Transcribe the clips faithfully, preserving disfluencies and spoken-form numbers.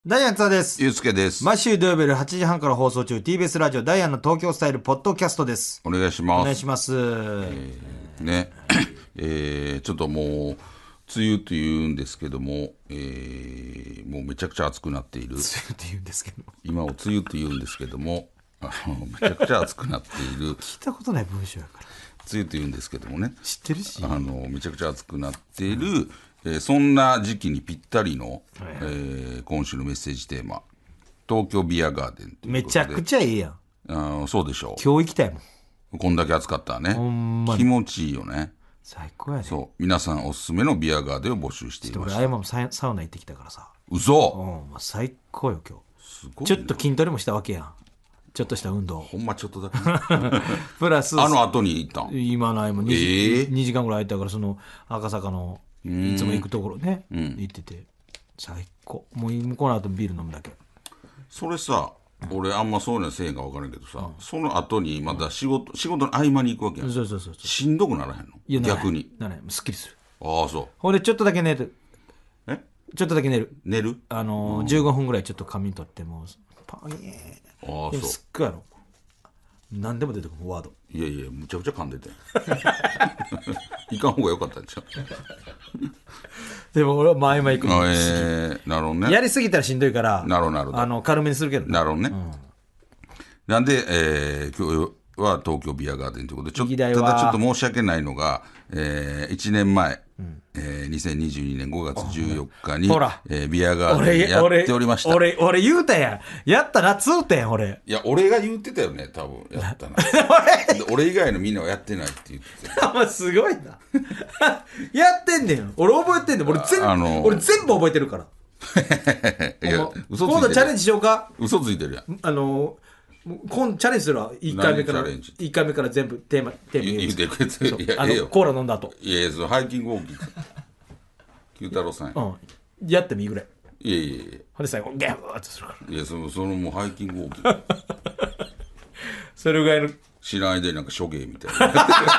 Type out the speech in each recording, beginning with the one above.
ダイアンツァです。 ゆうすけです。 毎週土曜日夜はちじはんから放送中 ティービーエス ラジオダイアンの東京スタイルポッドキャストです。 お願いします。 お願いします。えー、ね、えー、ちょっともう梅雨というんですけども、えー、もうめちゃくちゃ暑くなっている。梅雨って言うんですけど。 今を梅雨というんですけども、あのめちゃくちゃ暑くなっている。 聞いたことない文章やから。 梅雨というんですけどもね。 知ってるし。 あのめちゃくちゃ暑くなっている。うん、えー、そんな時期にぴったりの、はいはい、えー、今週のメッセージテーマ。東京ビアガーデンということで。 めちゃくちゃいいやん。 あ、そうでしょう。 今日行きたいもん。 こんだけ暑かったらね。 ほんまに気持ちいいよね。 最高やね。 そう、皆さんおすすめのビアガーデンを募集していました。 俺、あやまもサウナ行ってきたからさ。 嘘。 うん、最高よ今日。 すごい。 ちょっと筋トレもしたわけやん。ちょっとした運動。 ほんまちょっとだけ。 プラスあの後に行ったん。 今ないもん 2, 時、 えー、 にじかんぐらい空いたから、その赤坂のいつも行くところね、うん、行ってて最高。もうこの後ビール飲むだけ。 それさ、俺あんまそういうのせえへんか分からんけどさ、うん、その後にまた仕事、仕事の合間に行くわけやん。 そうそうそうそう。 しんどくならへんの？いや、逆にならへん。すっきりする。 ああ、そう。 ほんでちょっとだけ寝る。 えちょっとだけ寝る。 寝るあのーうん、じゅうごふんぐらいちょっと仮眠取ってもパンイエー。ああ、そう。すっごいやろ。何でも出てくるワード。 いやいや、むちゃくちゃ噛んでていかん方がよかったんちゃうでも俺は前々行くの、 えー、なるほどね。 やりすぎたらしんどいから、 なるほどなるほど、 あの軽めにするけど。 なるほどね、うん、なんで、えー、今日は東京ビアガーデンということで、ちょただちょっと申し訳ないのが、えー、いちねんまえ、うんえー、にせんにじゅうにねんごがつじゅうよっかに、 ほら、 えー、ビアガーデンやっておりました。 俺、俺、俺言うたやん。やったな、つうてん、俺。 いや、俺が言ってたよね、多分。やったな。俺以外のみんなはやってないって言ってた。 お前すごいな。やってんねん。俺覚えてんねん。俺全部、あのー、俺全部覚えてるから。いや、嘘ついてる。今度チャレンジしようか。 嘘ついてるやん。 あのー、今チャレンジするわ。いっかいめからいっかいめから全部テーマテーマ言うてくれて。いや、あのコーラ飲んだ後。 いや、そのハイキングウォーキング九太郎さんや、 うん、やってもいいぐらい。 いやいやいや、 ほんで最後ギャーッとするから。 いや、そのそのもうハイキングウォーキングそれぐらいの知らないでなんか諸芸みたいな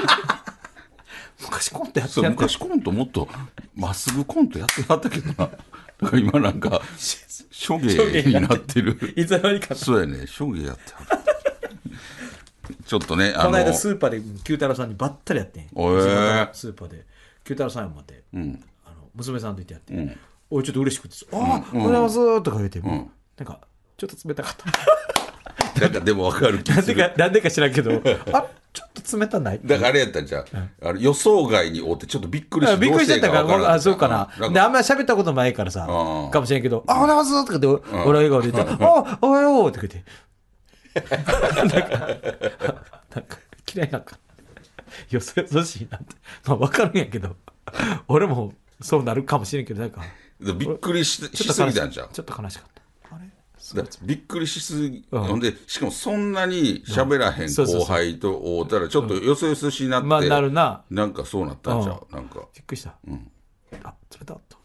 昔コントやってた。昔コントもっとまっすぐコントやってはったけどな。だから今なんか諸芸になってる。 いつの間にか。 そうやね、諸芸やってはるちょっとね、 この間スーパーで九太郎さんにばったりやってん。えー、スーパーで九太郎さんを待って、うん、あの娘さんと言ってやって、うん、おいちょっと嬉しくて、ああ、うん、おはようございますとか言うて、うん、なんかちょっと冷たかったなんかでも分かる気する。なんでかなんでか知らんけどあちょっと冷たない。 だからあれやったんじゃん、うん、あの予想外におってちょっとびっくりして、 びっくりしちゃったから、あそうかな、うん、であんまり喋ったことないからさかもしれんけど、あおはようございますとかって俺は笑顔で言って、あおはようとか言ってなんかなんか嫌いなんかよそよそしいなって、まあ分かるんやけど俺もそうなるかもしれんけど、なんかびっくり し, しすぎたんじゃん。 ちょっと悲しかった。あれびっくりしすぎ、うん、ほんでしかもそんなに喋らへん後輩と会うたらちょっとよそよそしになって、うん、まあなるな、なんかそうなったんちゃう、うん、なんかびっくりした、うん、あ冷たっと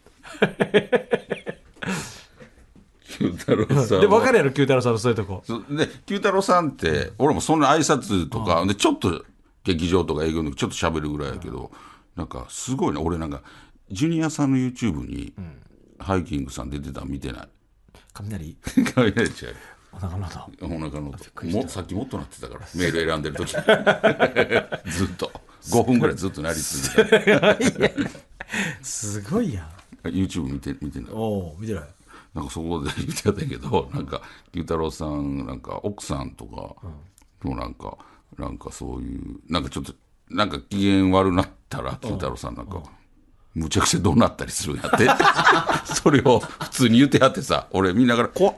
九太郎さんで分かるやろ、九太郎さんのそういうとこで、九太郎さんって俺もそんな挨拶とか、うん、でちょっと劇場とか営業のちょっと喋るぐらいやけど、うん、なんかすごいな。俺なんかジュニアさんの YouTube に、うん、ハイキングさん出てたの見てない。 雷雷違う、 お腹の音、 お腹の音もさっきもっとなってたからメール選んでる時ずっとごふんぐらいずっとなり続けたすごいやん。 YouTube 見て見てない。 お見てない。 なんかそこで言ってたけど、なんか九太郎さんなんか奥さんとかもなんか、うん、なんかそういうなんかちょっとなんか機嫌悪なったら九太郎さんなんかむちゃくちゃ怒鳴ったりするんやってそれを普通に言ってやってさ、俺見ながら怖っ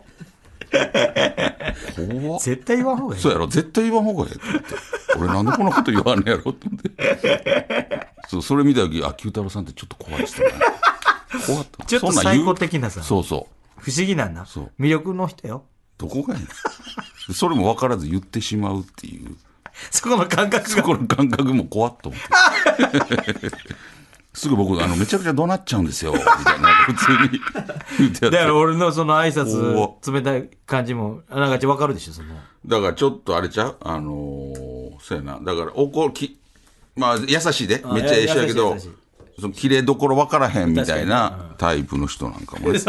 怖っ、 絶対言わん方がいい。 そうやろ、絶対言わん方がいいって言って、俺なんでこんなこと言わんねやろって思ってそう、それ見た時、あ、九太郎さんってちょっと怖い人だね怖っちょっと最高的なさ、 そうそう不思議なんだ、魅力の人よ。 どこがやねんそれも分からず言ってしまうっていうそこの感覚が、 そこの感覚も怖っと思ってすぐ僕あのめちゃくちゃ怒鳴っちゃうんですよみたいな普通に言ってやって、 だから俺のその挨拶冷たい感じもなんか分かるでしょ。そのだからちょっとあれちゃう、あのー、そうやな、だから怒きまあ優しいでめっちゃ優しいやけど、その切れどころ分からへんみたいなタイプの人なんかも、ね、 そんなこと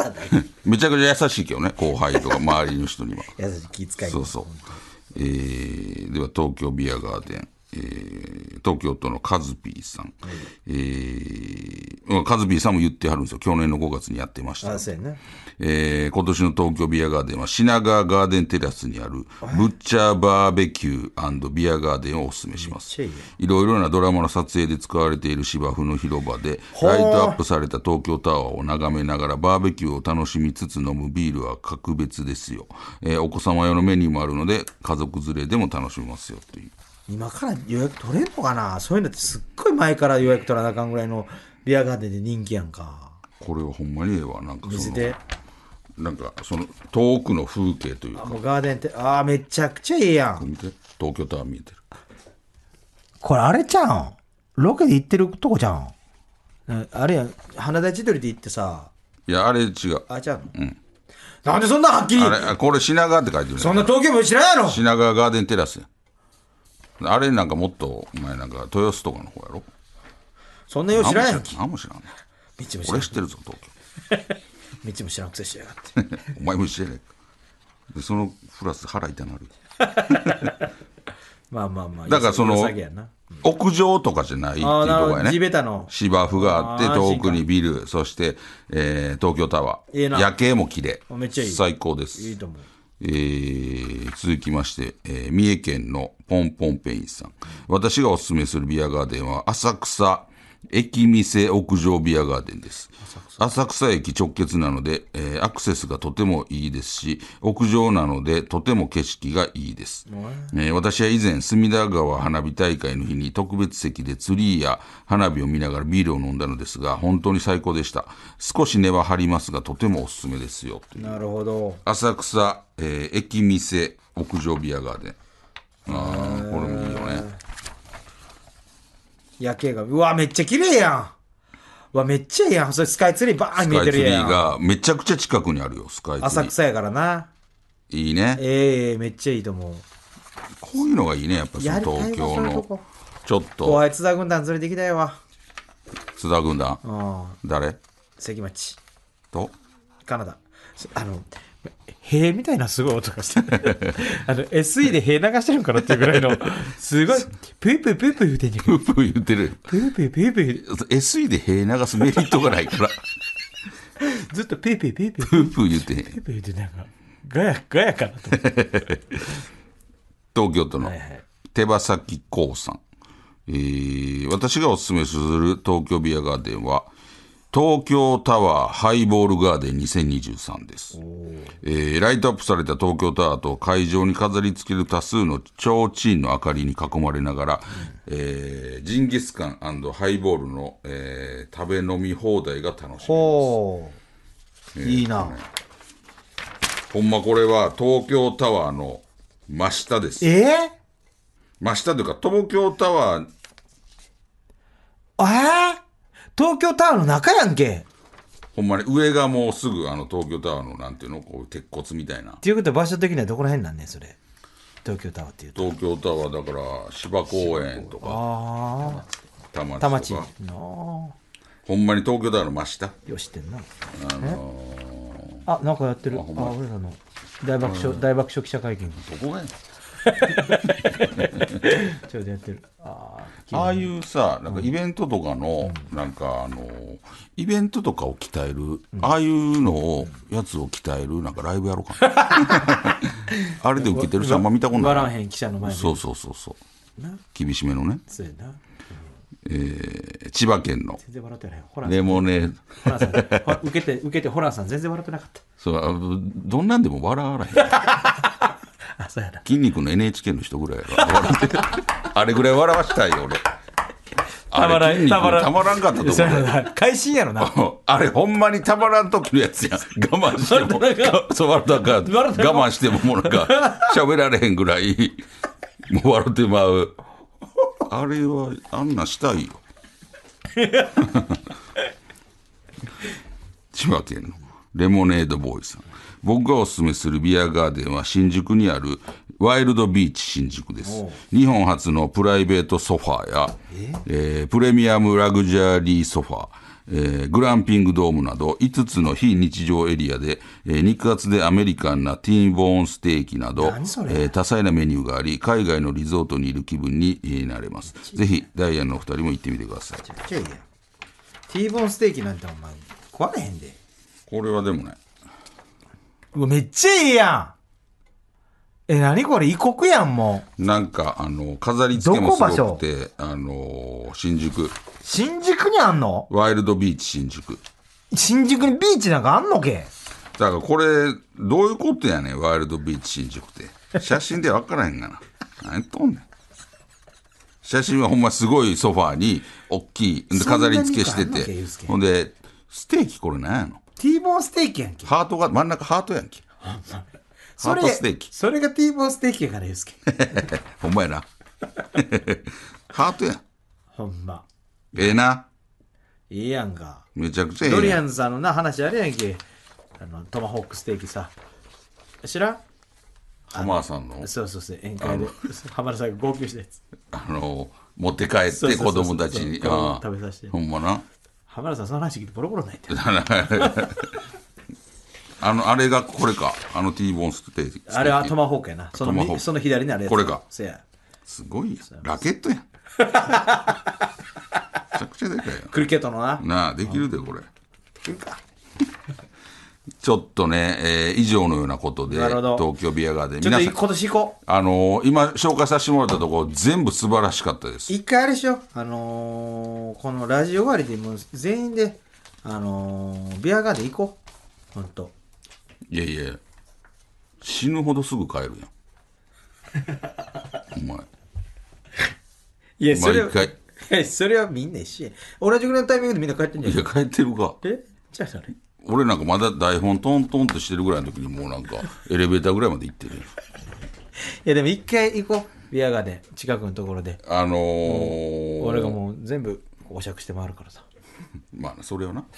ったんだよめちゃくちゃ優しいけどね、後輩とか周りの人には。 優しい気遣い。 そうそう。えー、では東京ビアガーデン、えー、東京都のカズピーさん、うん、えー、カズピーさんも言ってはるんですよ。去年のごがつにやってました。 あ、そうやね。 えー、今年の東京ビアガーデンは品川ガーデンテラスにあるブッチャーバーベキュー&ビアガーデンをお勧めします。いろいろなドラマの撮影で使われている芝生の広場でライトアップされた東京タワーを眺めながらバーベキューを楽しみつつ飲むビールは格別ですよ。えー、お子様用のメニューもあるので家族連れでも楽しめますよという。 今から予約取れんのかな。そういうのってすっごい前から予約取らなあかんぐらいのビアガーデンで人気やんか。 これはほんまにええわ。なんかその水でなんかその遠くの風景というか、 もうガーデンってああめちゃくちゃいいやん。 見て東京タワー見えてる。 これあれちゃん、ロケで行ってるとこじゃん。あれやん、花田千鳥で行ってさ。 いやあれ違う。 あ、ちゃうの、 うん、 なんでそんなはっきり。 あれこれ品川って書いてる、ね、 そんな東京も知らんやろ。 品川ガーデンテラスや。あれなんかもっとお前なんか豊洲とかの方やろ。 そんなよう知らんやんけ。 何も知らんね。俺知ってるぞ東京。 道も知らんくせしやがってお前も知らないか。でそのプラス腹痛なるまあまあまあ、 だからその屋上とかじゃないっていうところやね。 地べたの芝生があって遠くにビル、そして、えー、東京タワー、 いいな。 夜景も綺麗。 めっちゃいい。 最高です。 いいと思う。 えー、続きまして、えー、三重県のポンポンペインさん、私がおすすめするビアガーデンは浅草駅店屋上ビアガーデンです。浅草駅直結なので、えー、アクセスがとてもいいですし、屋上なのでとても景色がいいです。えー、私は以前隅田川花火大会の日に特別席でツリーや花火を見ながらビールを飲んだのですが、本当に最高でした。少し値は張りますがとてもおすすめですよ。 なるほど。 浅草、えー、駅店屋上ビアガーデン。あー、これもいいよね。 夜景がうわめっちゃ綺麗やん。うわめっちゃいいやん。それスカイツリーバーン見えてるやん。 スカイツリーがめちゃくちゃ近くにあるよ。スカイツリー浅草やからな。 いいね。 ええー、めっちゃいいと思う。 こういうのがいいね。やっぱその東京のちょっと後輩津田軍団連れてきたよわ。 津田軍団、 うん、 誰？ 関町とカナダ。あの塀みたいなすごい音がしてあの エスイー で塀流してるんかなっていうぐらいのすごいプープープープー言うてんねん。 プープー言ってる。 プープープープーエスイー で塀流すメリットがないからずっとプープープープープープー言ってへん。 プープー言ってなんかガヤガヤかなと思って東京都の手羽先こうさん、えー、私がおすすめする東京ビアガーデンは東京タワーハイボールガーデンにせんにじゅうさんです。えー、ライトアップされた東京タワーと会場に飾り付ける多数の提灯の明かりに囲まれながら、うんえー、ジンギスカン&ハイボールの、えー、食べ飲み放題が楽しめます。 ほう、えー、いいな。 ほんまこれは東京タワーの真下です。 えー、 真下というか東京タワー、 えー東京タワーの中やんけ。 ほんまに上がもうすぐあの東京タワーのなんていうのこういう鉄骨みたいな。 っていうことは場所的にはどこら辺なんねんそれ。東京タワーっていうと。 東京タワーだから芝公園とか。ああ。田町とか。田町の。ほんまに東京タワーの真下。 よしってんな。あのー、あなんかやってる。ああ俺らの大爆笑大爆笑記者会見。 どこがやねん。 ちょうどやってる。あああいうさなんかイベントとかの、うん、なんかあのイベントとかを鍛える、うん、ああいうのをやつを鍛えるなんかライブやろうかなあれで受けてる人あんま見たことない。 笑わへん記者の前で。 そうそうそうそう厳しめのね。 そうやな、うんえー、千葉県のレモネードホランさん受けて受けてホランさん全然笑ってなかった。 そうどんなんでも笑わらへんあそうやな筋肉の エヌエイチケー の人ぐらいやろあれぐらい笑わしたいよ俺。 たまらんたまらんたまらんかったと思う。 会心やろなあれほんまにたまらん時のやつやん。我慢してもそう笑ったか我慢してももうなんか喋られへんぐらいもう笑ってまう。あれはあんなしたいよ千葉県のレモネードボーイさん、僕がおすすめするビアガーデンは新宿にあるワイルドビーチ新宿です。日本初のプライベートソファーや、ええー、プレミアムラグジュアリーソファー、 えーグランピングドームなどいつつの非日常エリアで、えー肉厚でアメリカンなティーボーンステーキなど、 何それえー多彩なメニューがあり、海外のリゾートにいる気分にえーなれます。ぜひダイアンのお二人も行ってみてください。 めちゃくちゃいいやん。ティーボーンステーキなんてお前食われへんで。 これはでもね、 うわめっちゃいいやん。え、何これ異国やん、もう。 なんかあの飾り付けもすどこ場所ごくて、あのー新宿新宿にあんの？ ワイルドビーチ新宿新宿にビーチなんかあんのけ？ だからこれどういうことやねん、ワイルドビーチ新宿って写真で分からへんがな。何やっとんねん。写真はほんますごいソファーに大きい飾り付けしてそんなて、 にかあんのけほんでステーキこれ何やの、 ティーボーンステーキやんけ。 ハートが真ん中ハートやんけ。ハートステーキそれがティーボーンステーキやからユースケ。 ほんまやなハートやん。 ほんま。 ええな、 いいやんか。 めちゃくちゃええやん。 ドリアンズさんのな話あれやんけ。あの、トマホークステーキさ。知らん？ 浜田さんのそうそうそう、宴会で。浜田さんが号泣したやつ。 あの持って帰って子供たちにそうそうそうそうああ食べさせてほんまな浜田さんその話聞いてボロボロ泣いてる。 あのあれがこれか、あの T ボーンステーキ。 あれはトマホークやな。そトマホークのその左にあるやつ。 これかせや。 すごいやん、ラケットやん。めちゃくちゃでかいやクリケットのな。 んなあ、できるでこれ。 来るか。 ちょっとね、えー以上のようなことでなるほど東京ビアガーデンちょっと皆さん、 今年行こう。 あのー今紹介させてもらったところ全部素晴らしかったです。 一回あれしよう。あのー、このラジオ終わりでもう全員で、あのー、ビアガーデン行こう。ほんと。 いやいや死ぬほどすぐ帰るやんお前いや、それは、 毎回いやそれはみんな一緒や。同じぐらいのタイミングでみんな帰ってんじゃん。 いや帰ってるか。 えじゃあそれ。い俺なんかまだ台本トントンとしてるぐらいの時にもうなんかエレベーターぐらいまで行ってるやん。 やでも一回行こう。ビアガーデン。近くのところで。 あのー、 俺がもう全部お酌して回るからさ。 まあそれをな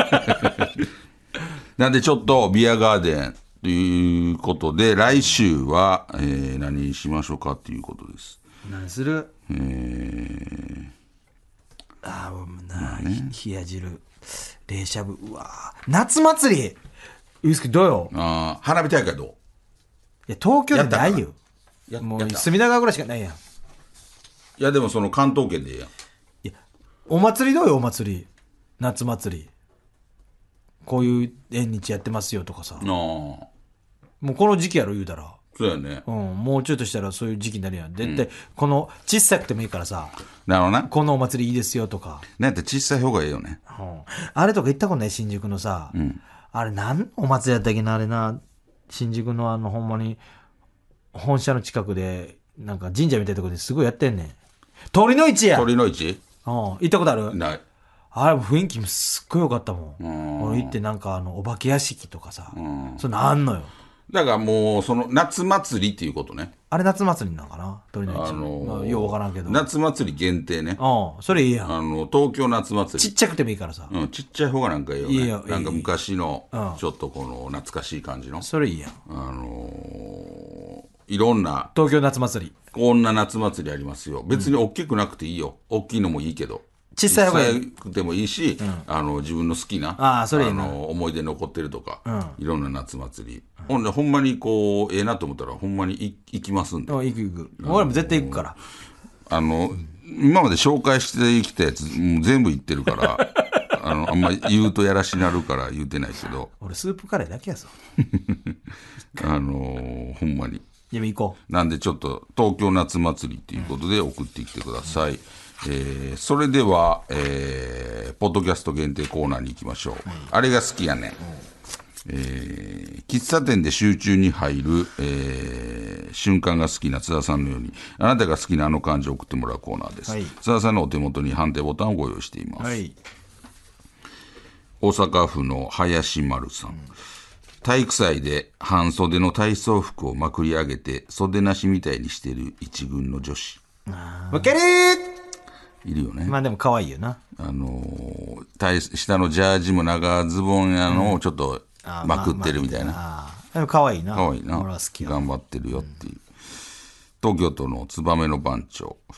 なんでちょっとビアガーデンということで来週は、えー何にしましょうかっていうことです。 何する？ えー、 ああ、もうな、冷や汁、冷しゃぶ、うわー夏祭りゆうすけどうよ？ あー花火大会どう？ いや、東京でないよ。 やもうやった隅田川ぐらいしかないやん。 いやでもその関東圏でええやん。 いや、お祭りどうよ、お祭り。夏祭り。こういう縁日やってますよとかさ。 ああもうこの時期やろ、言うたら。 そうやね。 うん、もうちょっとしたらそういう時期になるやん。絶対、この、小さくてもいいからさ、 なるほどな。 このお祭りいいですよとか。 なんやったら小さい方がええよね。 うんあれとか行ったことない新宿のさ、あれなんお祭りやったっけなあれな新宿のあのほんまに本社の近くでなんか神社みたいなとこですごいやってんねん鳥の市や鳥の市うん行ったことあるない。 あれも雰囲気もすっごい良かったもんん俺行ってなんかあのお化け屋敷とかさそんなんあんのよだからもうその夏祭りっていうことね。 あれ夏祭りなんかな鳥の市、 あのーまあ、ようわからんけど夏祭り限定ね。 うんそれいいやんあの東京夏祭り。 ちっちゃくてもいいからさ、 うん、ちっちゃい方がなんかいいよね。 いいよなんか昔のうんちょっとこの懐かしい感じの、 それいいやんあのーいろんな東京夏祭りこんな夏祭りありますよ。別に大きくなくていいよ。大きいのもいいけど。 小さい方がいい小さくてもいいし、あの自分の好きなあーそれいいなの思い出残ってるとか、いろんな夏祭り、ほんでほんまにこうええなと思ったらほんまにい行きますんで、 うん行く行く俺も絶対行くからあの今まで紹介してきたやつもう全部言ってるからあのあんま言うとやらしなるから言うてないけど俺スープカレーだけやぞあのほんまにでも行こなんでちょっと東京夏祭りということで送ってきてください。えーそれでは、えーポッドキャスト限定コーナーに行きましょう。あれが好きやねん。えー喫茶店で集中に入る、えー瞬間が好きな津田さんのようにあなたが好きなあの漢字を送ってもらうコーナーです。 はい津田さんのお手元に判定ボタンをご用意しています。 はい大阪府の林丸さん、体育祭で半袖の体操服をまくり上げて袖なしみたいにしてる一軍の女子わけるいるよね。 まあでも可愛いよなあのー体下のジャージも長ズボンやのをちょっとまくってるみたいな、 ああでも可愛いなかわいいな、 俺は好きや頑張ってるよっていう、東京都の燕の番長、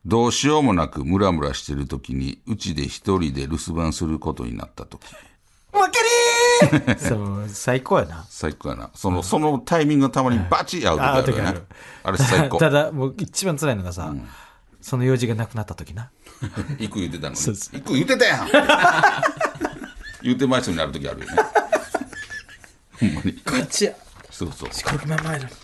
どうしようもなくムラムラしてる時にうちで一人で留守番することになった時。 わかりーそう最高やな。 最高やな。そのそのタイミングがたまにバチ合う時あるよね。あれ最高。 ただもう一番辛いのがさ、うん、その用事がなくなった時な。 行く言ってたのに。行く言ってたやん言ってない人になる時あるよね。ほんまにこっちや。 そうそう遅刻まんまやの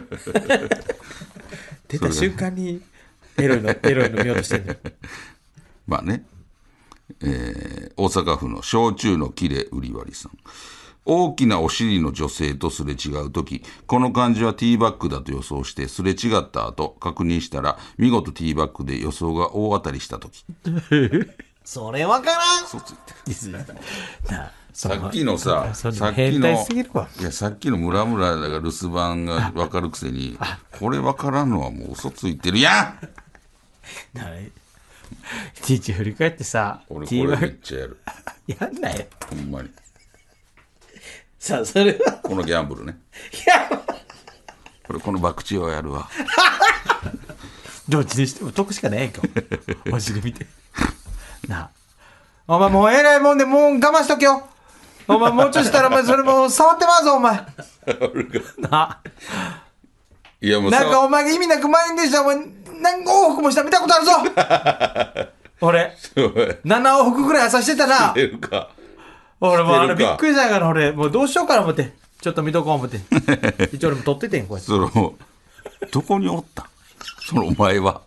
出た瞬間にエロいのエロいの見ようとしてんのまあね、えー、大阪府の焼酎のキレ売り割りさん。大きなお尻の女性とすれ違うとき、この感じはティーバッグだと予想してすれ違った後確認したら見事ティーバッグで予想が大当たりしたときそれわからん。 嘘ついてなさっきのさ、さっきのいやさっきのムラムラだから留守番が分かるくせにこれ分からんのはもう嘘ついてるやん。 いちいち振り返ってさ、 俺これめっちゃやるやんなよほんまに。 さあそれはこのギャンブルね。 いやこれこの博打をやるわどっちにしても得しかないやんかお尻見てなあお前もうえらいもんでもう我慢しとけよ。お前もうちょっとしたらお前それもう触ってまうぞお前な。 いやもうなんかお前が意味なく満員電車お前何往復もしたら見たことあるぞ俺なな往復ぐらい朝してたな。 出るか俺もうあれびっくりしたから俺もうどうしようかな思ってちょっと見とこう思って一応俺も撮っててんこうやって。 そのどこにおったそのお前は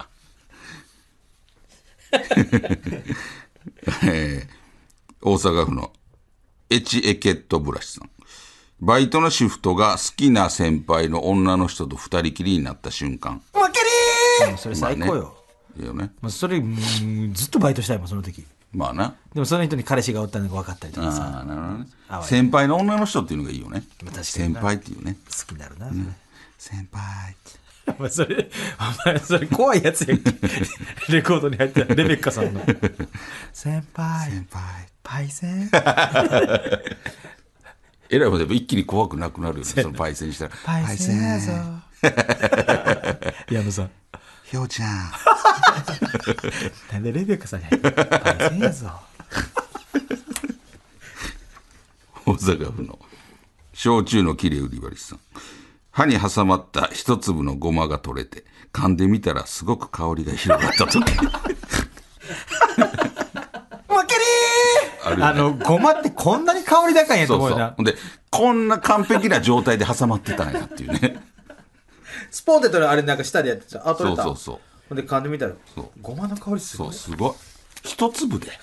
えー、大阪府のエチエケットブラシさん。バイトのシフトが好きな先輩の女の人と二人きりになった瞬間。 わかりーそれ最高よ、 まあね、いいよね。 もうそれもうずっとバイトしたいもんその時。 まあな。 でもその人に彼氏がおったのが分かったりとかさ。 あなるほどね。先輩の女の人っていうのがいいよね。先輩っていうね。 好きになるな、 うん、先輩お前それお前それ怖いやつやんけレコードに入ったレベッカさんの先輩先輩パイセンえらいもんで一気に怖くなくなるよね。そのパイセンしたらパイセンやぞ矢野さんひょうちゃんなんでレベッカさんに入ったパイセンやぞ大阪府の焼酎のきれい売り割りさん。歯に挟まった一粒のごまが取れて噛んでみたらすごく香りが広がった時わかりー あ,、ね、あのごまってこんなに香り高いんやと思うよな。 そうそうでこんな完璧な状態で挟まってたんやっていうねスポーテトのあれなんか下でやってた。あ取れた。 そうそうそう。 ほんで噛んでみたらごまの香りすごい。 そうすごい一粒で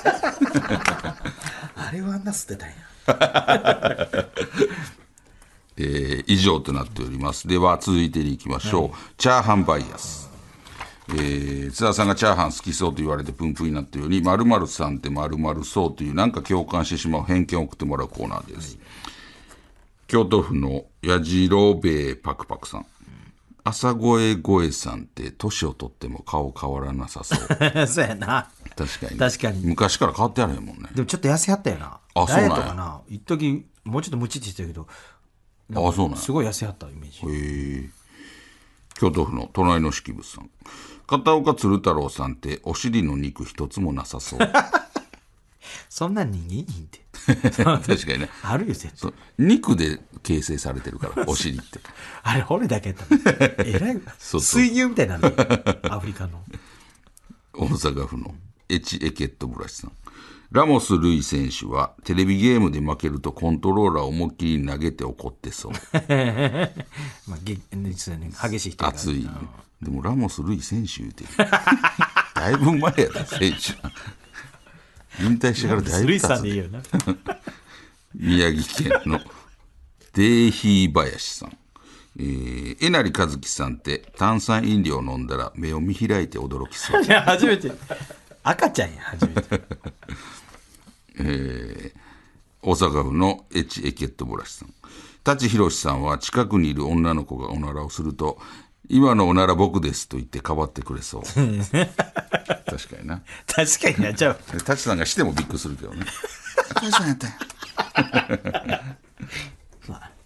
あれはあんな捨てたんやえー、以上となっております。では続いていきましょう、はい、チャーハンバイアス、えー、津田さんがチャーハン好きそうと言われてプンプンになったように〇〇さんって〇〇そうというなんか共感してしまう偏見を送ってもらうコーナーです、はい、京都府のやじろべえパクパクさん。朝声声さんって年を取っても顔変わらなさそうそうやな。 確かに確かに昔から変わってやるもんね。 でもちょっと痩せはったよな。 あそうなんや。 ダイエットかな一時もうちょっとムチってしてたけどあそうなんすごい痩せはったイメージ。 へえ。京都府の隣の式物さん。片岡鶴太郎さんってお尻の肉一つもなさそうそんなん人間いいんて確かにね。 あるよ絶対。 肉で形成されてるからお尻ってあれ骨だけやったのえらいそうそう水牛みたいなのアフリカの。 大阪府のエチエケットブラシさん。ラモス・ルイ選手はテレビゲームで負けるとコントローラーを思いっきり投げて怒ってそうまあ、げ実はね、激しい人が熱い、でもラモス・ルイ選手ってだいぶ前やった選手引退してからだいぶ経つ。ルイさんでいいよな宮城県のデーヒー林さん。えー、えなりかずきさんって炭酸飲料飲んだら目を見開いて驚きそう。 いや初めて赤ちゃんや初めてえー、大阪府のエチエケットブラシさん。舘ひろしさんは近くにいる女の子がおならをすると今のおなら僕ですと言ってかばってくれそう確かにな。 確かにやっちゃう。 舘さんがしてもびっくりするけどね舘さんやったんや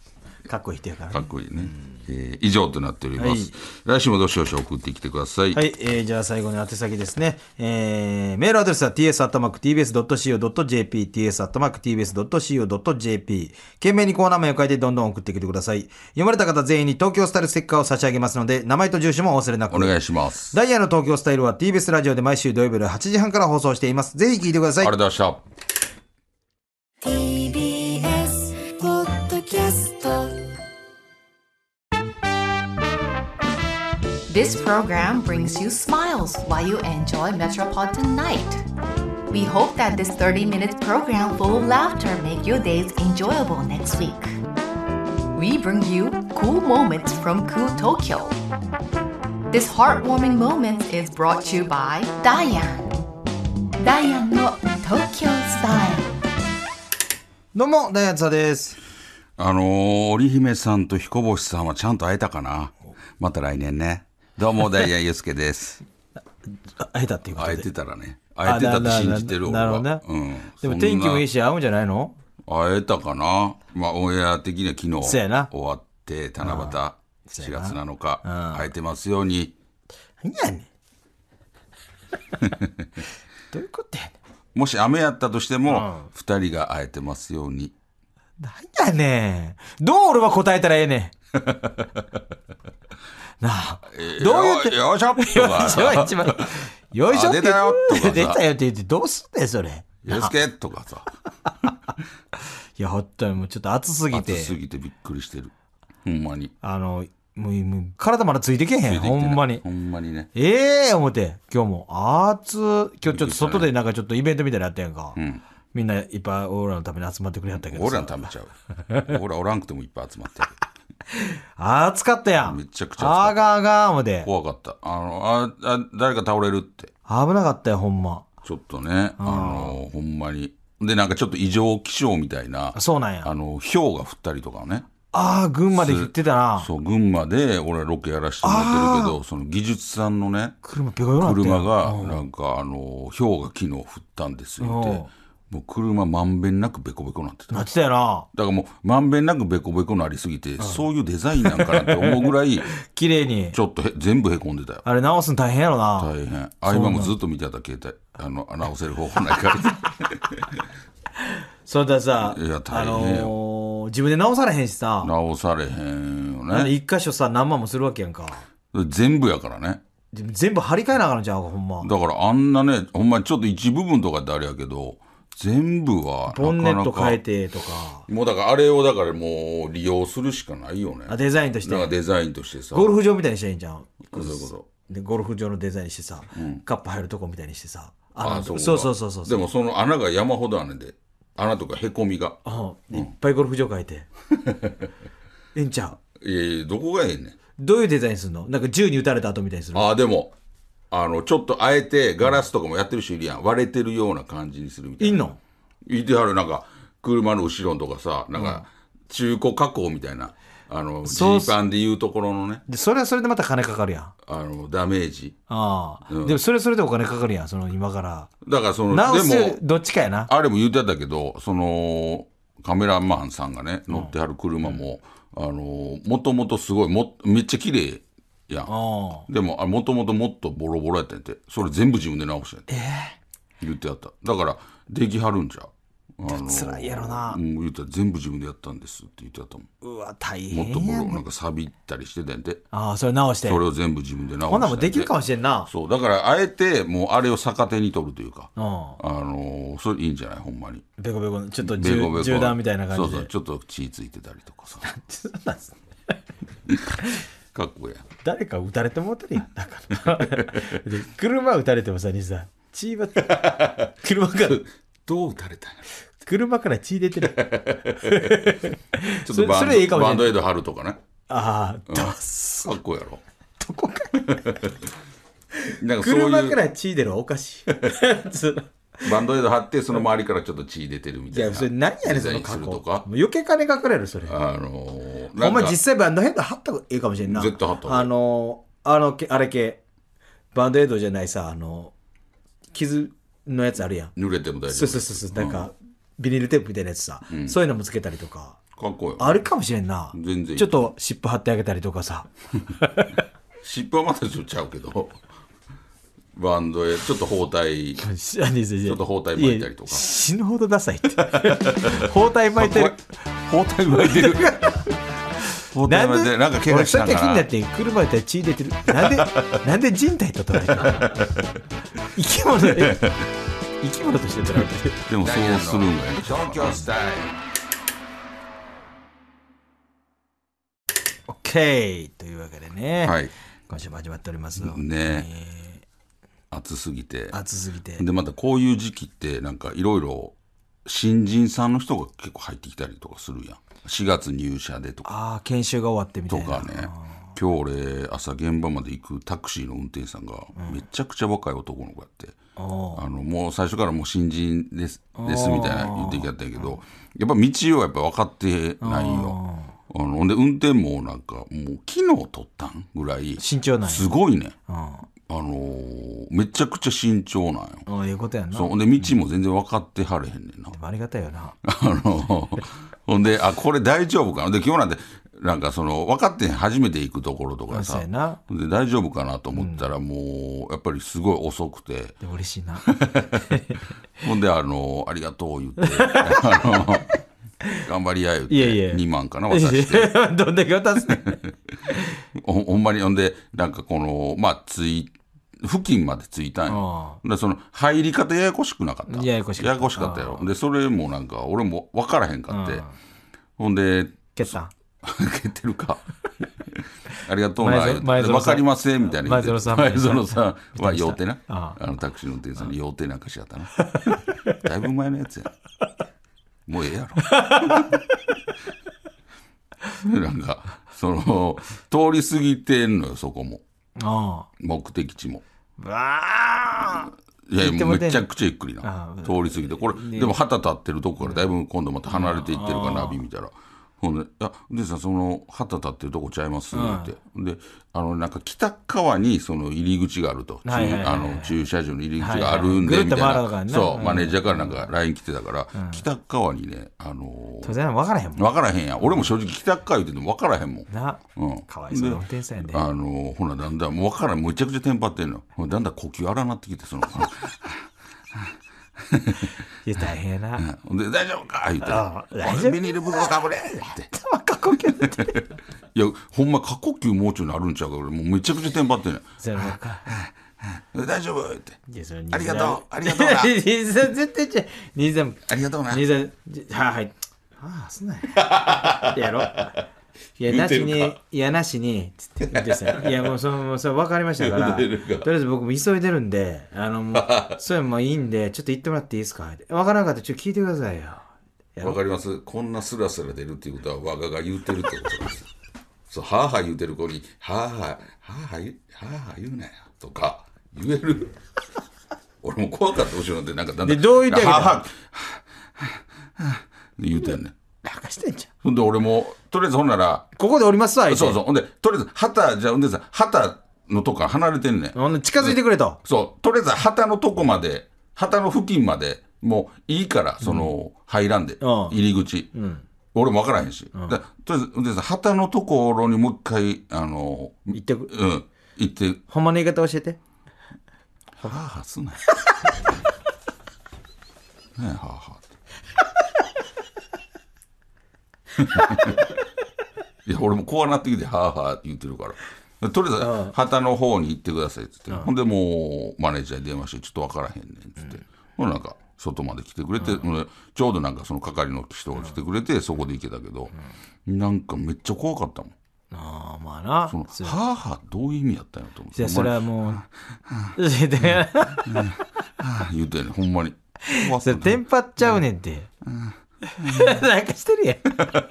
かっこいい人やからね。 かっこいいね。えー以上となっております。はい、来週もどしどし送ってきてください。 はい、えー、じゃあ最後に宛先ですね。えー、メールアドレスは ティーエス アットマーク ティービーエス ドット シーオー ドット ジェーピー、ティーエス アットマーク ティービーエス ドット シーオー ドット ジェーピー。懸命にコーナー名を書いてどんどん送ってきてください。読まれた方全員に東京スタイルステッカーを差し上げますので、名前と住所もお忘れなく。 お願いします。 ダイヤの東京スタイルは ティービーエス ラジオで毎週土曜日はちじはんから放送しています。ぜひ聞いてください。 ありがとうございました。 ティービーエス ポッドキャスト This program brings you smiles while you enjoy Metropolitan Night. We hope that this thirty-minute program full of laughter make your days enjoyable next week. We bring you cool moments from cool Tokyo. This heartwarming moment is brought to you by Diane. Diane の Tokyo Style。 どうも、ダイアンツァです。 あのー、織姫さんと彦星さんはちゃんと会えたかな。また来年ね。どうも、ダイアンユースケです。 会えたっていうことで。 会えてたらね。会えてたって信じてる俺は。 なるほどね。 うん。 でも天気もいいし、会うんじゃないの？ 会えたかな。まあ、オンエア的には昨日そうやな終わって、七夕しがつなのか、会えてますように。 何やねん。どういうことやねん。 もし雨やったとしても、二、うん、人が会えてますように。 何やねん。どう俺は答えたらええねん。なあ、 えー、 どう言って。 よいしょっとかさ。 よいしょよいしょって出たよとかさ。 出たよって言ってどうすんねんそれ。 よすけとかさ。 いや、ほんとにもうちょっと暑すぎて。 暑すぎてびっくりしてる。ほんまに。 あの、もう、もう体まだついてけへん。ほんまに。 ほんまにね。 ええー、思って。今日も。暑。今日ちょっと外でなんかちょっとイベントみたいなのやったやんか。うん。みんないっぱい俺らのために集まってくれはったけど。 俺らのためちゃう。俺らおらんくてもいっぱい集まってる。 暑かったやん。 めちゃくちゃ暑かった。 あがあが思って。 怖かった。あの、あ、あ、誰か倒れるって。 危なかったよ、ほんま。 ちょっとね、あの、ほんまに。で、なんかちょっと異常気象みたいな。 そうなんや。 あの、氷が降ったりとかね。 ああ、群馬で降ってたな。 そう、群馬で俺ロケやらせてもらってるけど、その技術さんのね、 車ペコペコなって車が、なんかあの、氷が昨日降ったんですよって。もう車まんべんなくベコベコなってた。 なってたよな。 だからもうまんべんなくベコベコなりすぎて、うん、そういうデザインなんかなって思うぐらい綺麗にちょっとへ全部へこんでたよ。あれ直すの大変やろな。 大変。あ、今もずっと見てた携帯、あの直せる方法ないからそうださ、 いや大変よ、 あのー、自分で直されへんしさ。 直されへんよね。 一箇所さ何万もするわけやんか。 全部やからね。 全部張り替えなあかんじゃん、ほんま。 だからあんなね、ほんまにちょっと一部分とかってあれやけど、全部はなかなかボンネット変えてとか。 もうだからあれをだからもう利用するしかないよね。 あ、デザインとして。 だからデザインとしてさ、 ゴルフ場みたいにしたらいいんじゃん。 そういうこと。 でゴルフ場のデザインしてさ、うん、カップ入るとこみたいにしてさ。 ああ、そうそうそうそうそう。 でもその穴が山ほどあるんで、穴とかへこみが、 うん、いっぱいゴルフ場変えてええんちゃう。いやいや、どこがええねん。 どういうデザインするの？なんか銃に撃たれた後みたいにする。 ああ、でもあのちょっとあえてガラスとかもやってる人いるやん。割れてるような感じにするみたいな。 いんの？ いてはる。なんか車の後ろとかさ、なんか中古加工みたいな、あのジーパンでいうところのね。 でそれはそれでまた金かかるやん。 あのダメージ。 ああ、うん、でもそれそれでお金かかるやん、その今から。 だからその直すでもどっちかやな。あれも言うてたけど、そのカメラマンさんがね乗ってはる車も、うん、あのもともとすごいもめっちゃ綺麗やん。でももともともっとボロボロやったんやて、それ全部自分で直してんて、えー、言ってやった。だからできはるんじゃ。あの辛いやろな。 もう言ったら全部自分でやったんですって言ってやったもん。 うわ大変や、ね、 もっとボロなんか錆びたりしてたんで。 ああ、それ直して。 それを全部自分で直して。 ほんなもできるかもしれんな。 そうだからあえてもうあれを逆手に取るというか、うん、あのそれいいんじゃない、ほんまに。 ベコベコちょっと銃弾みたいな感じで。 そうそう、ちょっと血ついてたりとかさ。かっこいいやん。 誰か撃たれてもうてるやん。だから車撃たれてもさにさ血は車からどう撃たれたんやろ。 車から血出てる。 ちょっとバンド、バンドエイド貼るとかね。 ああ、 うん、かっこいいやろ。 どこかなんかそういう車から血出るはおかしい。 バンドエイド貼ってその周りからちょっと血出てるみたいな。いや、 それ何やねんその加工。もう余計金かかれるそれ。 あのー、 お前実際バンドエイド貼った方がいいかもしれんな。 絶対貼った方がいい。 あのー、あのあれ系バンドエイドじゃないさ、あの傷のやつあるやん。 濡れても大丈夫。 そうそうそうそう、なんか、うん、ビニールテープみたいなやつさ、うん、そういうのもつけたりとか。 かっこいい。 あるかもしれんな。 全然いいちょっと湿布貼ってあげたりとかさ。 湿布はまたちょっとちゃうけどバンドへちょっと包帯ちちょょっと包帯巻いたりとか。 死ぬほどダサいって。包帯巻いてる。 包帯巻いてる包帯巻いてる。なんか怪我したんかな。 俺さっき気になって車で血出てる。なんでなんで人体と捉えてる生き物で生き物として捉えてる。 でもそうするんだよ。 東京スタイル。 オッケーというわけでね、 はい、 今週も始まっておりますよね、 えー、暑すぎて暑すぎてでまたこういう時期ってなんかいろいろ新人さんの人が結構入ってきたりとかするやん。しがつ入社でとかああ研修が終わってみたいなとかね。今日俺朝現場まで行くタクシーの運転手さんがめちゃくちゃ若い男の子やって、うん、あのもう最初からもう新人ですですみたいな言ってきやったんやけど、やっぱ道をやっぱ分かってないよ。あので運転もなんかもう昨日取ったんぐらい慎重なんや。 すごいね、 うん、 あのー、めちゃくちゃ慎重なんよ。 ああいうことやな。 そうで道も全然分かってはれへんねんな。 でもありがたいよな。 あのほんであこれ大丈夫かなで今日なんてなんかその分かって初めて行くところとかさで大丈夫かなと思ったらもうやっぱりすごい遅くて、 で嬉しいな。 ほんであのありがとう言ってあの頑張りや言っていやいやにまんかな渡してどんだけ渡すねほ, ほんまにほんでなんかこのまあつい付近まで着いたんよ。でその入り方ややこしくなかった。 ややこしかったややこしかったよ。でそれもなんか俺も分からへんかってほんで蹴った蹴ってるかありがとうな前園分かりませんみたいな前園さん前園さんは酔うてなああのタクシーの運転手さんに酔うてなんかしやったなだいぶ前のやつやもうええやろなんかその通り過ぎてんのよそこもあ目的地もわあいやもうめちゃくちゃゆっくりな通り過ぎてこれでも旗立ってるとこからだいぶ今度また離れていってるかナビ見たらほんで「いやでさその旗立ってるとこちゃいます」ってであのなんか北側にその入り口があると、 はいはいはいはい、 あの駐車場の入り口があるんで、 はいはい、 みたいな、 ね、 そう、 うん、 マネージャーからなんか ライン 来てたから、うん、北側にねあのー、 当然分からへんもん分からへんやん俺も正直北側言ってても分からへんもんな、うん、かわいそうな運転手さんやであのー、ほなだんだんもう分からんむちゃくちゃテンパってんのだんだん呼吸荒なってきてそのいや大変やな、 うん、で大丈夫か言って大丈夫ビニール袋かぶれって過呼吸ってるいやほんま過呼吸もうちょいなるんちゃうか俺もうめちゃくちゃテンパってんねんそれもか大丈夫っていやそれありがとうありがとうな絶対ちゃ兄さんありがとうな兄さんはいはいああすなややろいやなしにいやなしにつって言ってさいやもうそのもうそれ分かりましたからとりあえず僕も急いでるんであのもうそれもいいんでちょっと言ってもらっていいですか分からなかったらちょっと聞いてくださいよわかりますこんなスラスラ出るっていうことは我がが言うてるってことですそうはあはあ言うてる子にはあはあはあはあ言うはあはあ言うなよとか言える俺も怖かった後ろでなんかだんだんでどう言ってあげたはあはあはあはあ言うてんねんバカしてんじゃんほんで俺もとりあえずほんならここで降りますわそうそうほんでとりあえず旗じゃあほんでさ旗のとこから離れてんねんほんで近づいてくれとそうとりあえず旗のとこまで旗の付近までもういいからその、うん、入らんで、うん、入り口、うん、俺も分からへんし、うん、だとりあえずで旗のところにもう一回あの行ってくうん行ってほんまの言い方教えてはあはあすなよねえはあはあいや俺もこうなってきてはあはあって言ってるからとりあえず旗の方に行ってくださいっつって、うん、ほんでもうマネージャーに電話してちょっと分からへんねんっつって、うん、ほんなんか外まで来てくれて、うん、ちょうどなんかその係の人が来てくれて、うん、そこで行けたけど、うん、なんかめっちゃ怖かったもん。 ああまあなそのはあはあどういう意味やったんやと思って。 いやそれはもう言うてんねんほんまに。 それテンパっちゃうねんって。うんなんかしてるやん。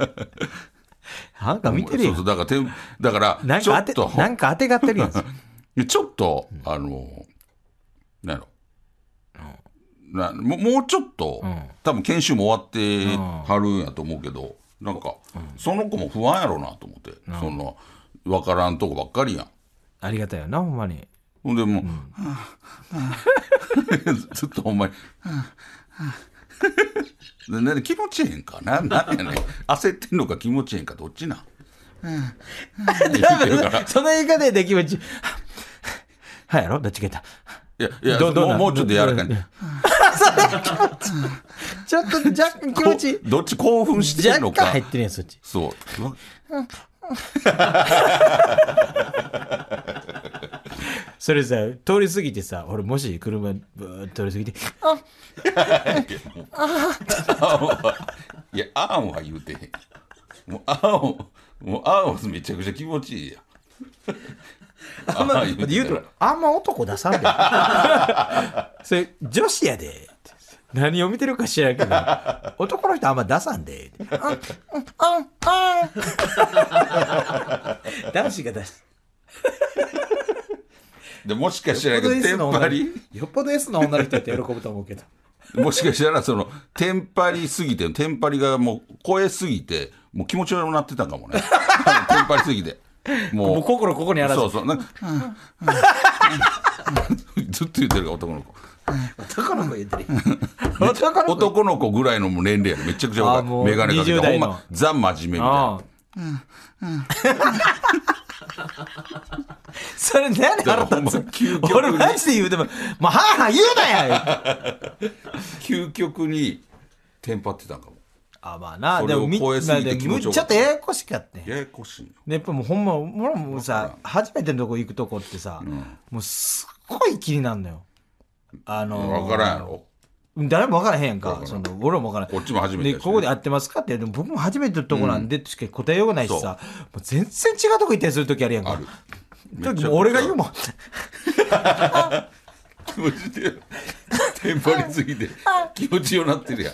なんか見てるやん。 そうそうだからてんだからなんか当てなんか当てがってるやん。 ちょっと、うん、あのなんやろ。なも, もうちょっと、うん、多分研修も終わってはるんやと思うけど、うん、なんか、うん、その子も不安やろなと思って、うん、その分からんとこばっかりやん。 ありがたいよなほんまに。 ほんでもう、うん、ずっとほんまに、 なんで気持ちええんかな、なんやねん焦ってんのか気持ちええんかどっちなんその言い方で気持ちはいやろどっちが言ったいやいやどどもうもうちょっと柔らかいねちょっと若干気持ちどっち興奮してんのか若干入ってるやんそっちそうそれさ通り過ぎてさ俺もし車ブーッと通り過ぎてあいやあんは言うてへんもうあんもうあんはめちゃくちゃ気持ちいいやあんま言うとあんま男出さんでそれ女子やで何を見てるか知らんけど男の人あんま出さんであんあんあん男子が出すでもしかしたらテンパりよっぽど S の女の人って喜ぶと思うけどもしかしたらそのテンパりすぎてテンパりがもう超えすぎてもう気持ち悪くなってたかもねテンパりすぎてもうもう心ここにあらずそうそうなんかずっと言ってるから男の子男の子言ってる男の子男の子ぐらいの年齢やねめちゃくちゃ若いメガネかけてほんまザ真面目みたいなそれ何腹立つ俺マジで言うてももうはぁはぁ言うなや究極にテンパってたんかもあまあなそれを超えすぎて気持ちよかったちょっとややこしかったねややこしいよやっぱもうほんま俺もさ初めてのとこ行くとこってさ、うん、もうすっごい気になるのよあのー、 分からんやろ誰も分からへんやんかその俺も分からんこっちも初めてでここで会ってますかってでも僕も初めてのとこなんでってしか答えようがないしさ、うん、もう全然違うとこ行ったりする時あるやんかあるもう俺が言うもんマジでテンパりすぎて気持ちようなってるやん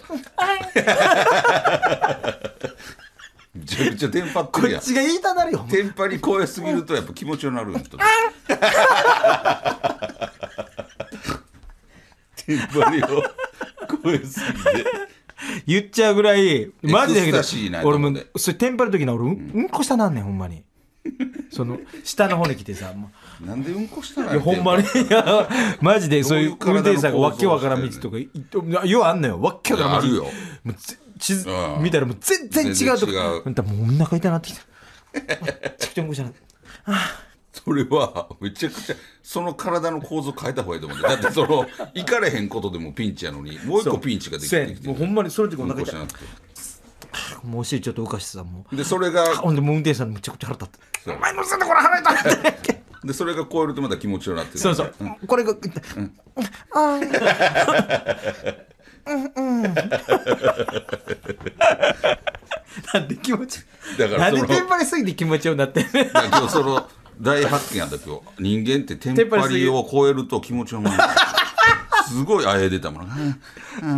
めちゃくちゃテンパってるやんこっちが言いたなるよテンパり超えすぎるとやっぱ気持ちようなるんとテンパりを超えすぎて言っちゃうぐらいマジで俺もそれテンパる時な俺うん、うんこしたなんねんほんまにその下の方に来てさもうなんでうんこしたのよほんまにいやマジでそういう運転手さんがわけわからん道とかようあんのよわけわからん道あるよもう地図見たらもう全然違うとこもうお腹痛なってきためちゃくちゃうんこしたなそれはめちゃくちゃその体の構造変えた方がいいと思うだってその行かれへんことでもピンチやのにもう一個ピンチができてきてもうほんまにそれでお腹痛いもうお尻ちょっと浮かしてさもうでそれがほんでもう運転手さんめちゃくちゃ腹立ってお前のせんでこれ腹痛いってでそれが超えるとまた気持ちよくなってるそうそう、うん、これがうんあうんうんなんで気持ちだからなんでテンパりすぎて気持ちよくなってんねん今日その大発見やった今日人間ってテンパりを超えると気持ちよくなるすごいあえ出たもん、うんうんうん、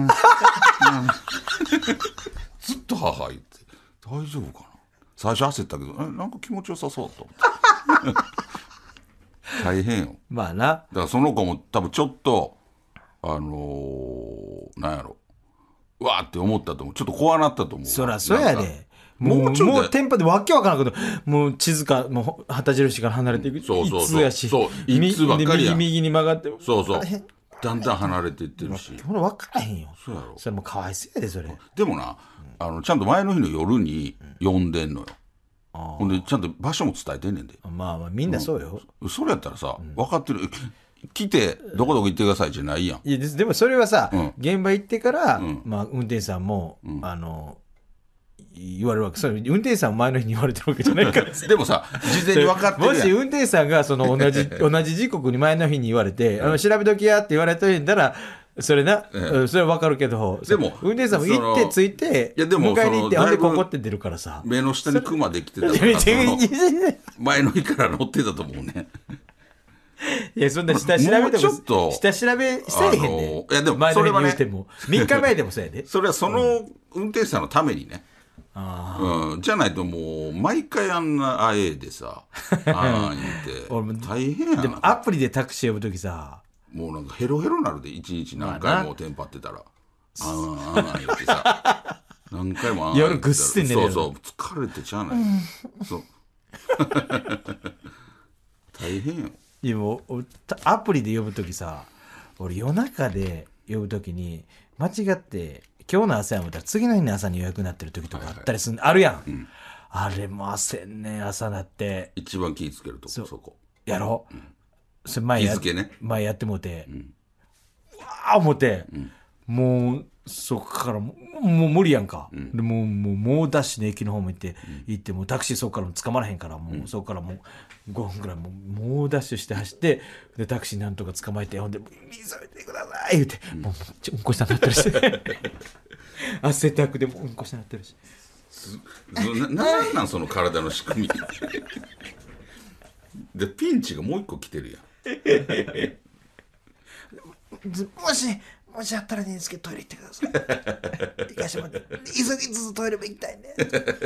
ずっと母言って大丈夫かな最初焦ったけどえなんか気持ちよさそうと思って大変よまあなだからその子も多分ちょっとあのー、なんやろうわーって思ったと思うちょっと怖なったと思うそらそうやでもうちょっともうテンパでわけわからんこともう地図かもう旗印から離れていく、うん、 そうそうそういつやしそういつばっかりや右右に曲がってそうそうだんだん離れていってるしほら分からへんよそうやろそれもかわいそうやでそれでもなあのちゃんと前の日の夜に呼んでんのよ、うん、ほんでちゃんと場所も伝えてんねんでまあまあみんなそうよ、 うん、それやったらさ、うん、分かってる来てどこどこ行ってくださいじゃないやんいやでもそれはさ、うん、現場行ってから、 うんまあ、運転手さんも、うん、あの言われるわけそれ運転手さんも前の日に言われてるわけじゃないからでもさ事前に分かってるやんもし運転手さんがその同じ同じ時刻に前の日に言われて、うん、あの調べときやって言われといたらそれな、うん、それは分かるけどでも運転手さんも行って着いていやでも迎えに行ってあれここって出るからさ目の下にクマできてたから前の日から乗ってたと思うねいやそんな下調べでも下調べせえへんね、あのー、いやでも前の日に言うても、ね、みっかまえでもそうやでそれはその運転手さんのためにね、うんうん、じゃないともう毎回あんなあえでさああ言って大変やなでもアプリでタクシー呼ぶときさもうなんかヘロヘロなるで一日何回もテンパってたらああああ言ってさ何回もああ夜ぐっすり寝れるそうそう疲れてちゃうない、うん、そう大変よいやもうアプリで呼ぶときさ俺夜中で呼ぶときに間違って今日の朝や思ったら次の日の朝に予約になってる時とかあったりする、はいはい、あるやん、うん、あれも焦んねん朝なって一番気ぃつけるとこ そ, そこやろう、うん、それ前や気づけね前やってもうて、うん、うわー思って、うん、もうそこからも う, もう無理やんか、うん、でもうもうもうダッシュで駅の方も行って、うん、行ってもうタクシーそこからも捕まらへんからもう、うん、そこからもうごふんくらいもうもうダッシュして走ってでタクシーなんとか捕まえてほんで水置いてください言って、うん、もうめっちゃうんこしたなってるし汗だくでもうんこしたなってるしな, なんなんその体の仕組みでピンチがもう一個来てるやんもしもしあったらいいんですけどトイレ行ってください行かしてもらって急ぎつつトイレも行きたいね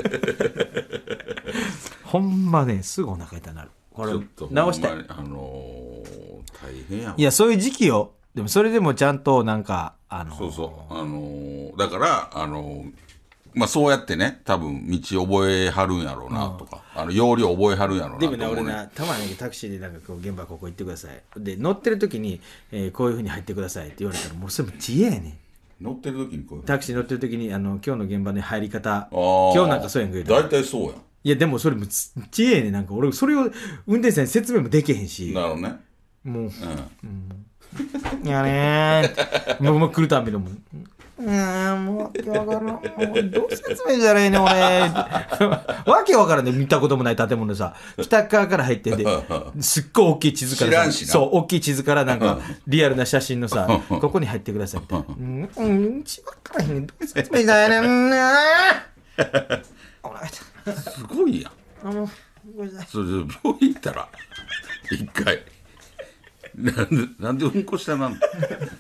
ほんまねすぐお腹痛くなるこれ直したいあのー、大変やわいやそういう時期よでもそれでもちゃんとなんかあのー、 そうそうあのー、だからあのーまあそうやってね多分道覚えはるんやろうなとか、うん、あの要領覚えはるんやろうなと思う、ね、 でもね俺なたまにタクシーでなんかこう現場ここ行ってくださいで乗ってる時に、えー、こういう風に入ってくださいって言われたらもうそれも知恵やね乗ってる時にこういうタクシー乗ってる時にあの今日の現場の入り方今日なんかそうやんけど大体そうやんいやでもそれも知恵やねなんか俺それを運転手さんに説明もできへんしなるほどねもう、うんうん、いやねーもうもう来るたんびのもううーんもうわけわからんもうどう説明じゃないね俺わけわからんね見たこともない建物でさ北側から入ってんですっごい大きい地図から知らんしなそう大きい地図からなんかリアルな写真のさここに入ってくださいみたいなうんうんちわからへんどう説明じゃないねうんお腹痛いすごいやんあのそれで病院行ったら一回なんでなんでうんこしたなんだ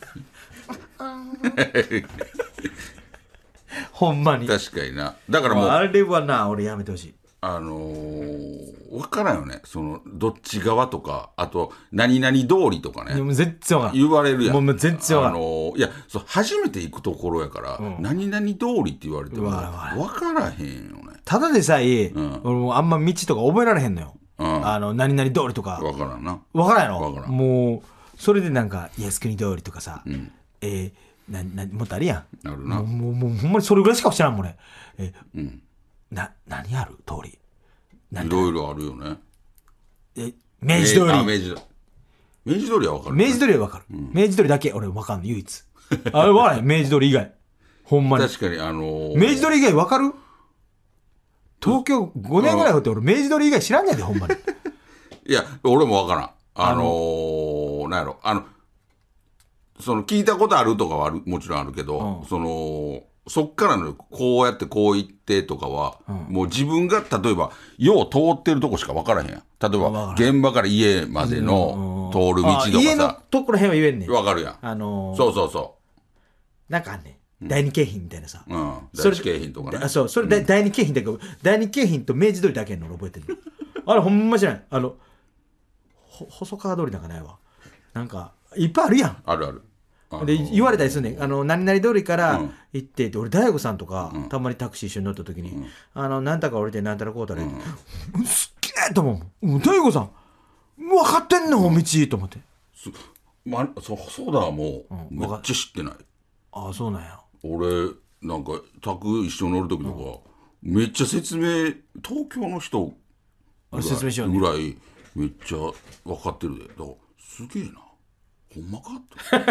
ほんまに確かになだからもうあれはな俺やめてほしいあのー、分からんよねそのどっち側とかあと何々通りとかねもう全然分からん言われるやんもう全然分からん、 あのー、いやそう初めて行くところやから、うん、何々通りって言われても分からへんよねただでさえ、うん、俺もあんま道とか覚えられへんのよ、うん、あの何々通りとか分からんな分からんやろ分からんもうそれでなんか靖国通りとかさ、うんえー、ななもっとあるやんあるなもうもうほんまにそれぐらいしか知らんもんねえ、うん、な何ある通りいろいろあるよねえ明治通りあ明治明治通りは分かる、 ね、明治通りは分かる、うん、明治通りだけ俺分かんの唯一あれ分からへん明治通り以外ほんまに確かにあのー、 明治通り以外分かる東京ごねんぐらいおって俺明治通り以外知らんねんでほんまにいや俺も分からんあのー、なんやろあのその聞いたことあるとかはあるもちろんあるけど、うん、そのそっからのこうやってこう言ってとかは、うん、もう自分が例えばよう通ってるとこしか分からへんやん例えば現場から家までの通る道とかさ、 家のところへんは言えんねん分かるやん、 あのー、 そうそうそうなんかあんねん第二京浜みたいなさ、 うん、第一京浜とかねあそうそれ、うん、第二京浜だけど第二京浜と明治通りだけの俺覚えてるあれほんまじゃないあの細川通りなんかないわなんかいっぱいあるやんあるあるで言われたりするねんあの何々通りから行ってって、うん、俺大悟さんとか、うん、たまにタクシー一緒に乗った時に、うん、あのなんたか降りてなんたらこうたら、うん、すっげえと思う大悟さん分かってんの道と思ってそ,、ま、そ, そうだもう、うん、めっちゃ知ってないああそうなんや俺なんかタク一緒に乗る時とか、うん、めっちゃ説明東京の人ぐらい、説明しようね、ぐらいめっちゃ分かってるでだからすげえなほんまか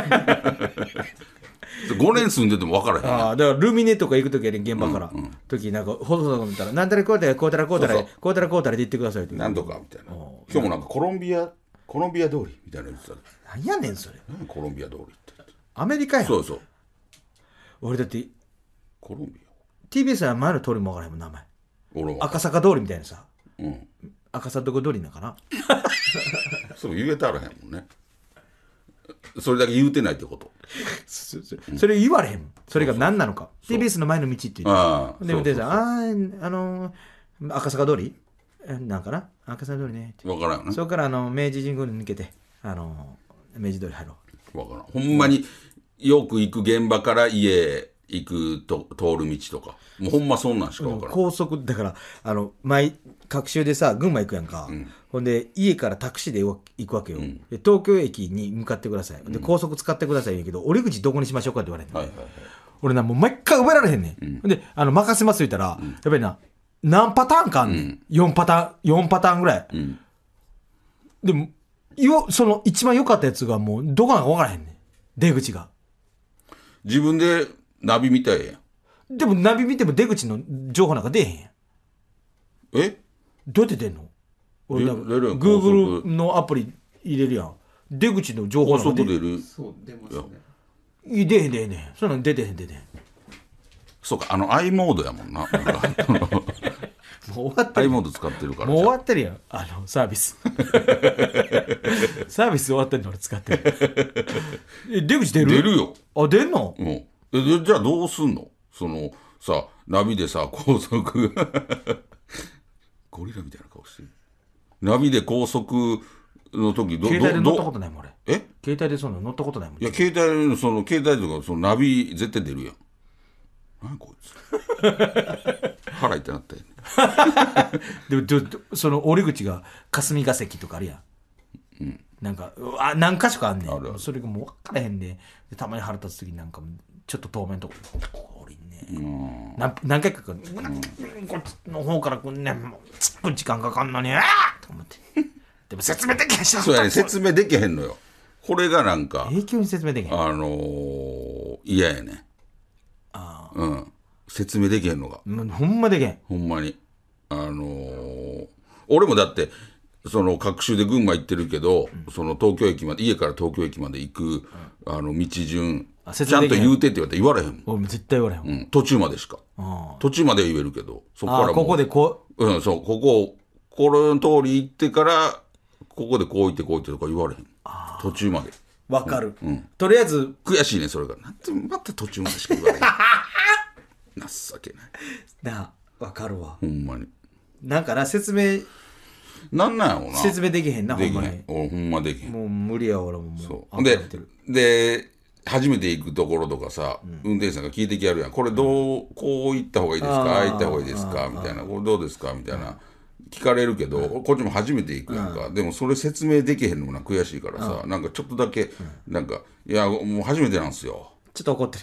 ってごねん住んでても分からへんあだからルミネとか行くときやね現場から、うんうん、時なんかほとんど見たらなんたらこうたらこうたらこうたらこうたらこうたらで言ってくださいってなんとかみたいな今日もなんかコロンビアコロンビア通りみたいな言ってた何やねんそれ何コロンビア通りってアメリカやんそうそう俺だってコロンビアティービーエス は前の通りも分からへんもん名前俺赤坂通りみたいなさ、 うん、 赤坂通りなんかなそう言えたらへんもんねそれだけ言うてないってことそ, そ, それ言われへんそれが何なのか ティービーエス の前の道って言ってあでもでさあーあのー、赤坂通りなんかな赤坂通りね分からんよねそこからあの明治神宮に抜けてあのー、明治通り入ろう分からんほんまによく行く現場から家行くと通る道とかもうほんまそんなんしか分からん、 うん、高速だからあの前隔週でさ群馬行くやんか、うん、ほんで家からタクシーで行くわけよ、うん、で東京駅に向かってくださいで高速使ってください言うけど、うん、折り口どこにしましょうかって言われるの、はいはいはい、 俺なもう毎回覚えられへんねん、であの任せます言ったら、やっぱりな何パターンかあんねん、よんパターンよんパターンぐらい、でもよその一番良かったやつがもうどこなのか分からへんねん、出口が。 自分でナビ見たいやん。 でもナビ見ても出口の情報なんか出えへんやん。 えどうやって出んの？俺なんか出るやん Google のアプリ入れるやん、出口の情報高なんか出速出る。 そう出ますね。 い出へん出へんねん、そんなん出てへん出てへん。 そうか、あの i モードやもんな。なんかもう終わって i る、 モード使ってるからもう終わってるやん、あのサービスサービス終わってんの俺使ってる。え出口出る？ 出るよ。 あ出んの？ うん。えでじゃあどうすんの？そのさナビでさ高速ゴリラみたいな顔してる。ナビで高速の時ど携帯で乗ったどことないもん俺。 え携帯でそんな乗ったことないもん。 いや携帯のその携帯とかそのナビ絶対出るやん。何こいつ腹痛なったやん。 でもどどその折り口が霞が関とかあるやん、うん、なんかうわ何箇所かあんねん。 あるあるそれがもう分からへんで、でたまに腹立つ時なんかちょっと遠目のとこ降りんね、何何回かこっちの方から来んねん、もうつく時間かかんのにあーと思ってでも説明できへんしな。 そうやね、説明できへんのよ。これがなんか永久に説明できへん。 あのー、嫌やね。あうん。説明できへんのが。 もうほんまできへん。 ほんまに。あのー、俺もだって、その、各州で群馬行ってるけど、うん、その東京駅まで、家から東京駅まで行く、うん、あの、道順、ちゃんと言うてって言われたら言われへんもん。 俺も絶対言われへん。 うん。途中までしか。途中までは言えるけど、そこからもう。 ここでこう。うん、そう、ここ、この通り行ってから、ここでこう言ってこう言ってとか言われへん。途中まで。 わかる、 うんうん。 とりあえず。 悔しいね、それが。なんて、また途中までしか言われへん。情けない。 なあ、わかるわ。 ほんまに。 なんかな、説明。 なんなんやろうな。 説明できへんな、ほんまに。 俺ほんまできへん。 もう無理や、俺ももう。 そう。で、で、初めて行くところとかさ、うん、運転手さんが聞いてきやるやん。これどう、こう行った方がいいですか、ああ行った方がいいですかみたいな。これどうですかみたいな。聞かれるけど、うん、こっちも初めて行くやんか、うん、でもそれ説明できへんのもな悔しいからさ、うん、なんかちょっとだけ、うん、なんかいやもう初めてなんですよ。 ちょっと怒ってる。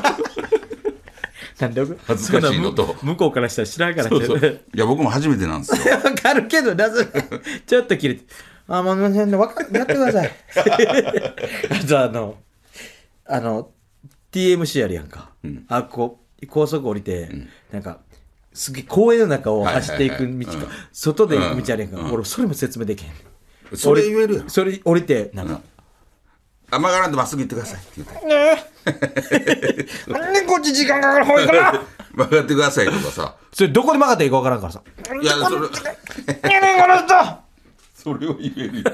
なんで恥ずかしいのと向こうからしたら知らんからそうそういや僕も初めてなんですよ。 わかるけどなぜちょっと切れてあもうわかやってください。あとあのあの ティーエムシー あるやんか、うん、あこう高速降りて、うん、なんかすげえ公園の中を走っていく道か、外で行く道あるやんか、うん、俺それも説明できへん。 それ言えるやん。 それ降りてなんか、うん、 あ曲がらんとまっすぐ行ってくださいって言ってねえなんでこっち時間かかる方がいいかな曲がってくださいとかさそれどこで曲がっていいか分からんからさいやそれいやねこの人それを言えるよ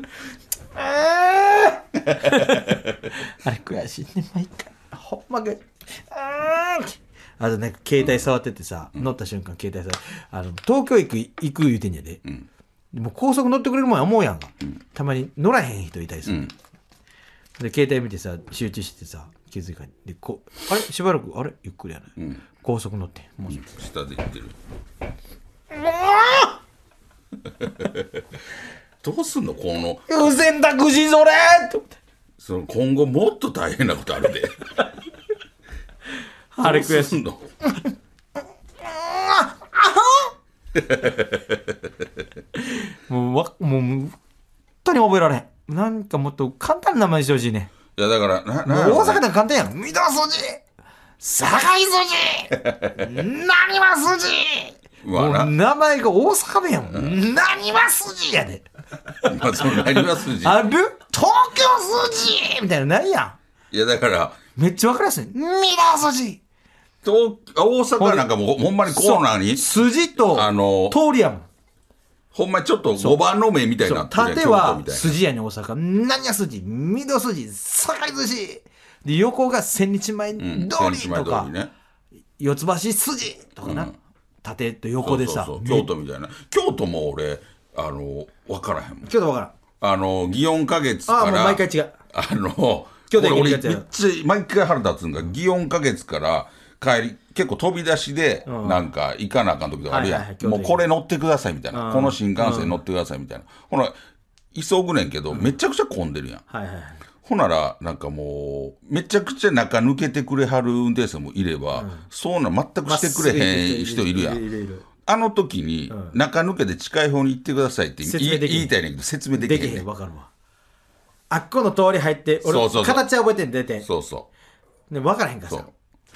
あれ悔しいね毎回ほんま悔しいあとね携帯触っててさ、うん、乗った瞬間携帯さあの東京駅行く言うてんやで、うん、でも高速乗ってくれるもんや思うやんか、うん、たまに乗らへん人いたりする、うん、で携帯見てさ集中してさ気づいたでこあれしばらくあれゆっくりやな、うん、高速乗ってもう、うん、 下で行ってるどうすんのこの優先託児それって思ってその今後もっと大変なことあるであれ悔しいのもうわもう本当に覚えられへんなんかもっと簡単な名前にしてほしいねいやだからなな、ね、大阪では簡単やん御堂筋堺筋何は筋もう名前が大阪弁やもん、うん、何は筋やでまあその何は筋ある東京筋みたいな何やんいやだからめっちゃ分かりやすい御堂筋東大阪なんかもうほんまにコーナーに筋とあの通りやもんほんまにちょっとごばんの目みたいな縦は筋やね大阪何や筋御堂筋堺筋で横が千日前通りとか、うんね、四つ橋筋とかな、うん、縦と横でさそうそうそう京都みたいな京都も俺あの分からへんもん京都分からんあの祇園花月からあもう毎回違うあの京都俺めっちゃ毎回腹立つんが祇園花月から帰り結構飛び出しでなんか行かなあかん時とかあるやん、はいはいはい、もうこれ乗ってくださいみたいなこの新幹線乗ってくださいみたいなほら急ぐねんけどめちゃくちゃ混んでるやん、 はいはい、 ほならなんかもうめちゃくちゃ中抜けてくれはる運転手さんもいれば、うん、そうなん全くしてくれへん人いるやん。あの時に中抜けて近い方に行ってくださいって言い、言いたいねんけど説明できへんねん。できへん、 分かるわ。あっこの通り入って俺そうそうそう形は覚えてん出てそうそうで分からへんからさ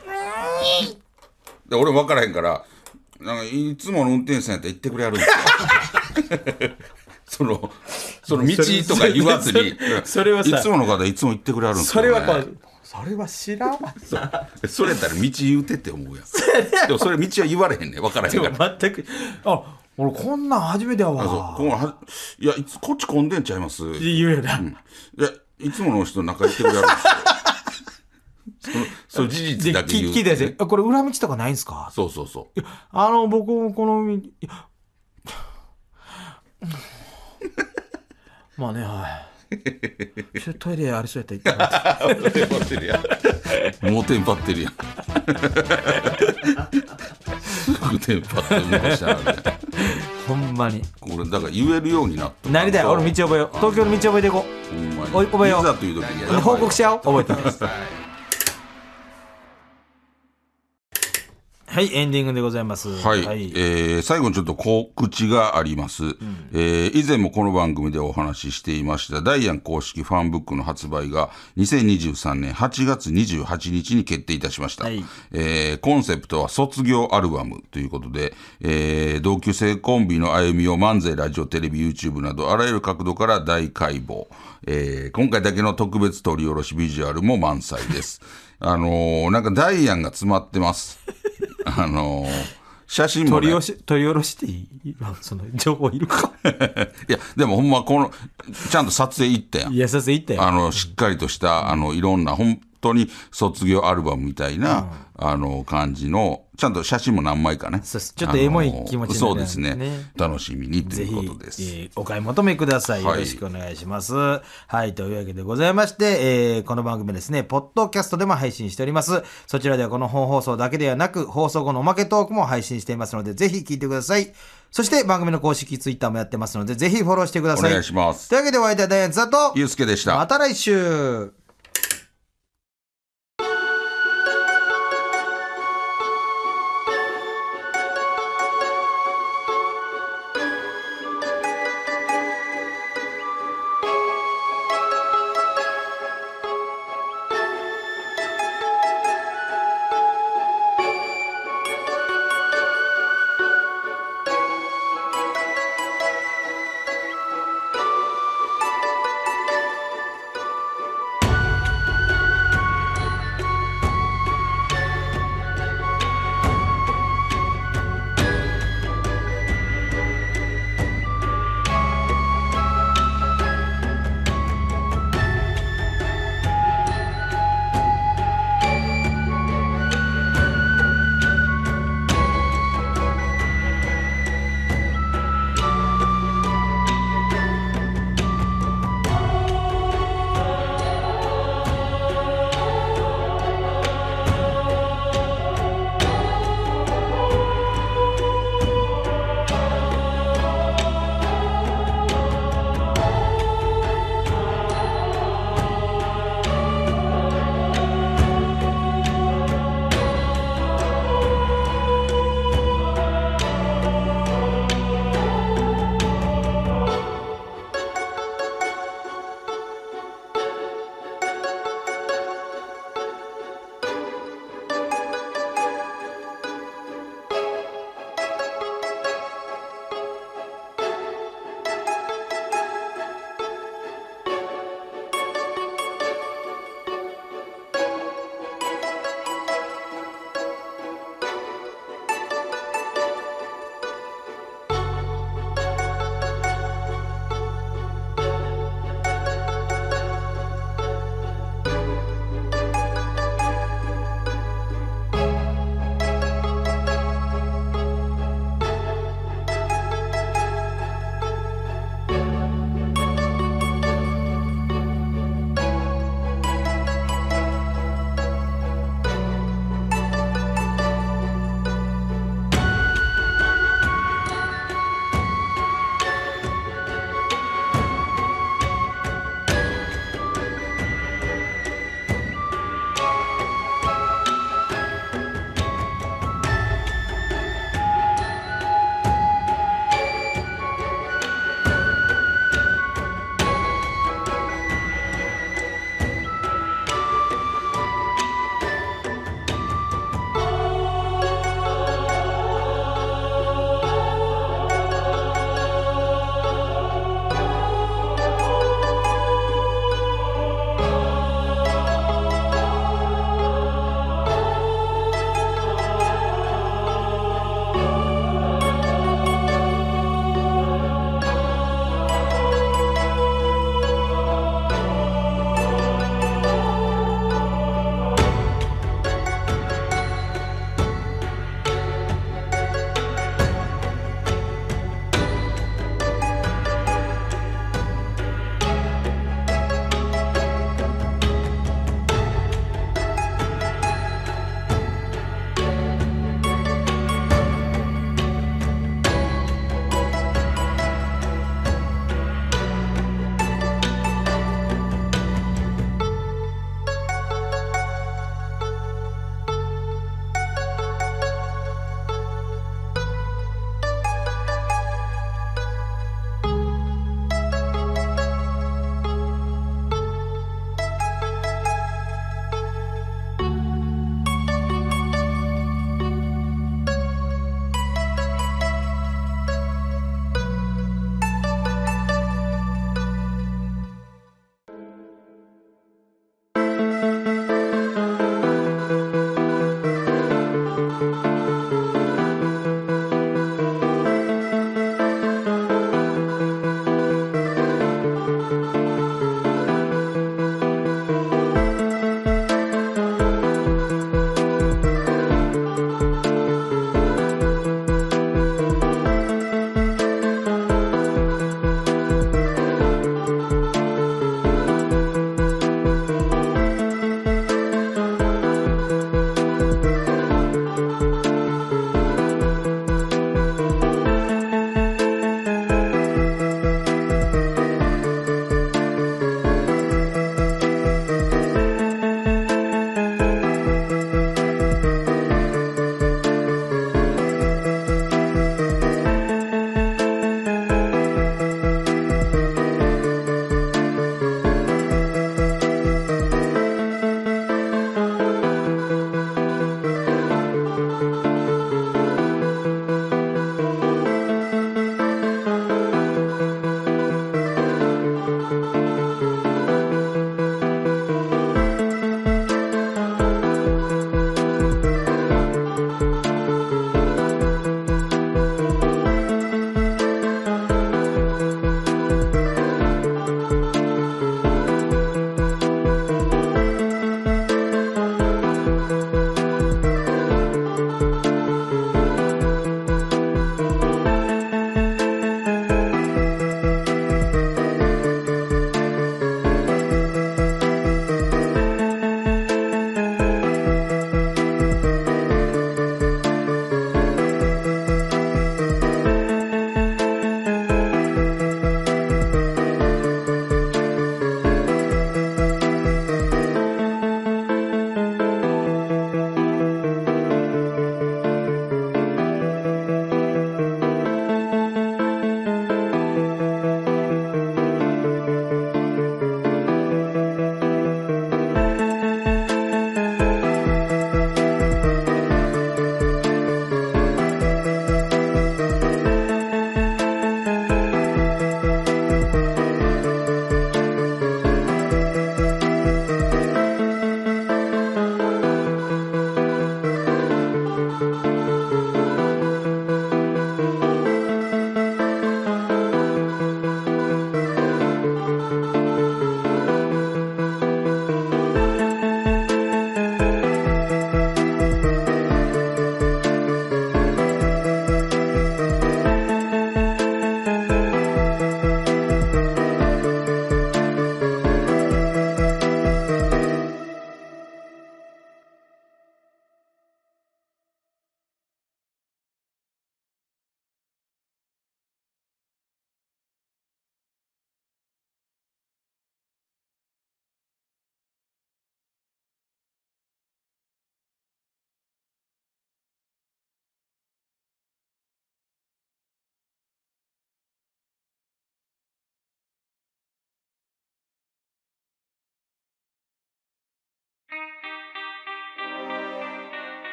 で俺分からへんからなんかいつもの運転手さんやったら言ってくれはるんですよそのその道とか言わずにそれはさいつもの方いつも言ってくれはるんですよ、 ね、それはこうそれは知らんわそれやったら道言うてって思うやんでもそれ道は言われへんねん分からへんから全くあ俺こんなん初めてやわそうこんはいやいつこっち混んでんちゃいます言うよな、うん、 いやいつもの人仲言ってくれはるんですよその事実だけ言う、 聞いてですよこれ裏道とかないんすかそうそうそうあの僕もこのまあねはいちょっとトイレありそうやったら行ってもらってもうテンパってるやんすぐテンパって動かしたなほんまにこれだから言えるようになったなりだよ俺道覚えよう東京の道覚えていこうほんまに覚えよういざという時に報告し合おう覚えてますはいエンディングでございます。 はい、はい、えー、最後にちょっと告知があります、うん、えー、以前もこの番組でお話ししていましたダイアン公式ファンブックの発売がにせんにじゅうさんねんはちがつにじゅうはちにちに決定いたしました、はい、えー、コンセプトは卒業アルバムということで、えー、同級生コンビの歩みを漫才ラジオテレビ YouTube などあらゆる角度から大解剖、えー、今回だけの特別取り下ろしビジュアルも満載ですあのー、なんかダイアンが詰まってますあのー、写真も、ね、 取りし取り下ろしていいその情報いるかいやでもほんまこのちゃんと撮影行ったやんいや撮影行ったやんあのしっかりとした、うん、あのいろんな本当に卒業アルバムみたいな、うん、あの感じのちゃんと写真も何枚かねそうちょっとエモい気持ちになる、ね、 そうですね楽しみにということです、 えー、お買い求めください、はい、よろしくお願いしますはいというわけでございまして、えー、この番組ですねポッドキャストでも配信しておりますそちらではこの本放送だけではなく放送後のおまけトークも配信していますのでぜひ聞いてくださいそして番組の公式ツイッターもやってますのでぜひフォローしてくださいお願いしますというわけでお相手はダイアンツだとゆうすけでしたまた来週